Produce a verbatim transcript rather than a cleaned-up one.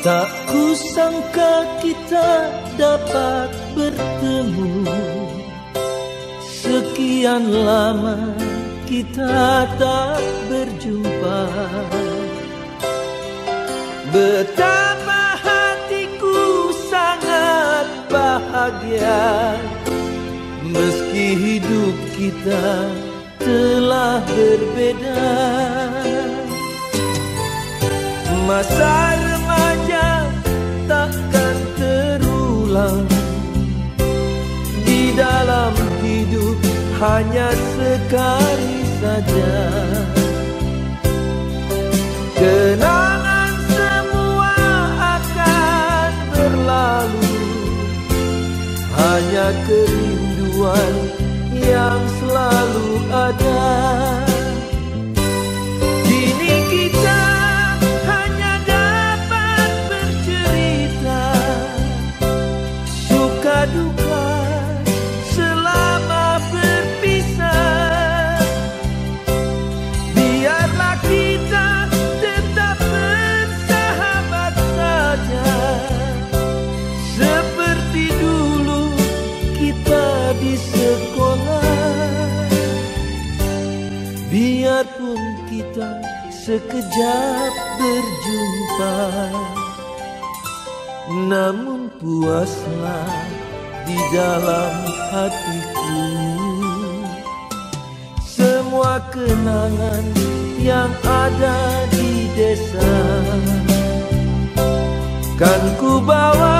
Tak kusangka kita dapat bertemu. Sekian lama kita tak berjumpa. Betapa hatiku sangat bahagia, meski hidup kita telah berbeda. Masa remaja takkan terulang. Di dalam hidup hanya sekali saja. Kenangan semua akan berlalu, hanya kerinduan yang selalu ada. Kini kita hanya dapat bercerita suka duka selama berpisah. Biarlah kita tetap bersahabat saja, seperti dulu kita di sekolah. Biarpun kita sekejap berjumpa, namun puaslah di dalam hatiku semua kenangan yang ada di desa. Kan ku bawa